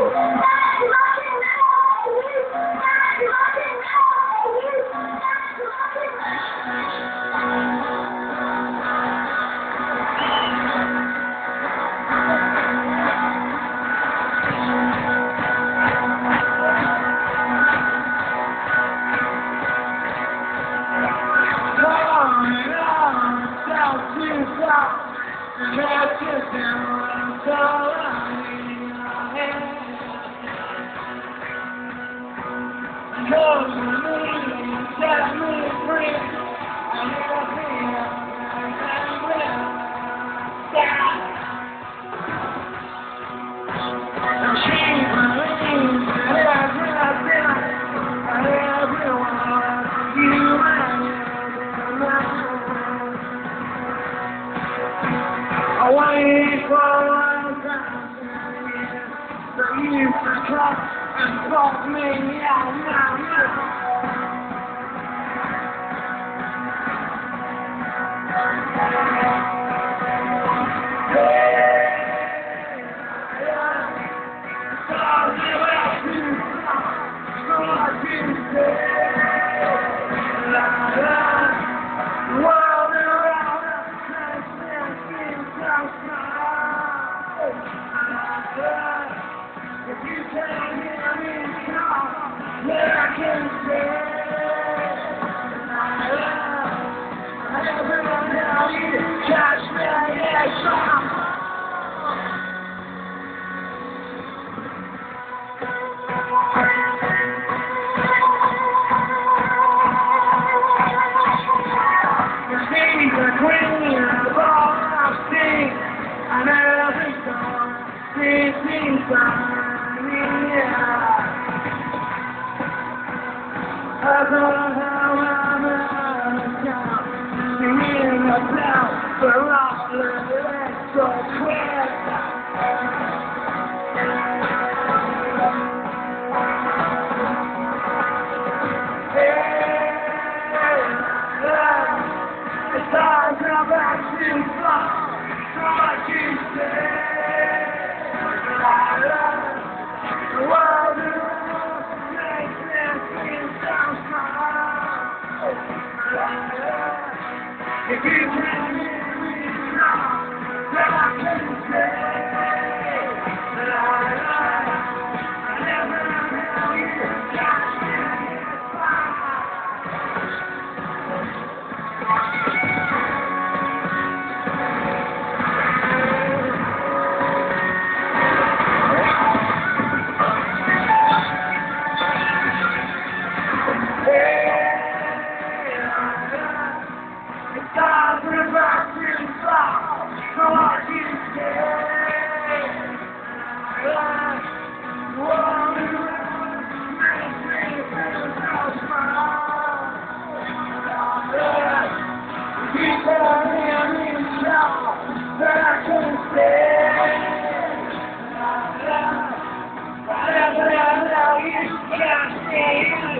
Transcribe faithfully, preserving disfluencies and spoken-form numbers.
I waited for a long time for you to come and talk me out my mouth. If you can't hear me come, then I can say I love everyone now you catch me, yes, you see the queen of all I've seen, I never saw this inside. I don't know how I'm gonna count, singing about the lost legs so quick. It's hard to go back too far, so what you say. I love the world around, makes me feel so small. If you can't hear me now, then I can say that I love, I never knew you got me. Yeah.